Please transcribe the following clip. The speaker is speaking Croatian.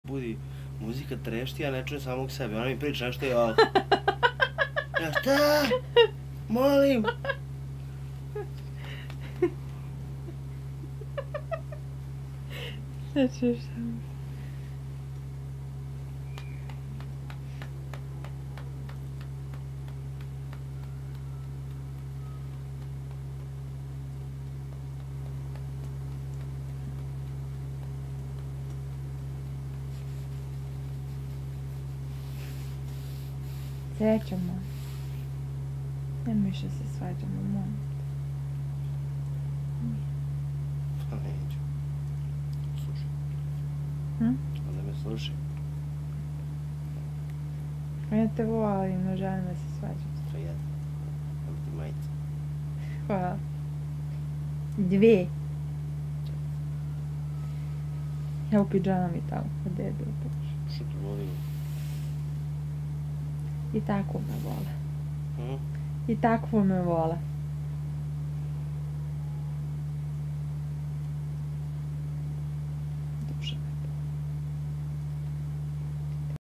budi, muzika trešti, ja ne čujem samog sebe, ona mi priča nešto ja... Ja šta? Molim! Ne čuješ samo. Srećo moj. Nemoj više se svađamo, molim te. Pa neću. Slušaj. Onda me slušaj. Ja te volim, ne želim da se svađam. To je jedno. Evo ti majica. Hvala. 2. Ja u pidžami tamo, gdje je bilo prošlo. Što te volim? I tako me vole. Hm? I takvo me vole.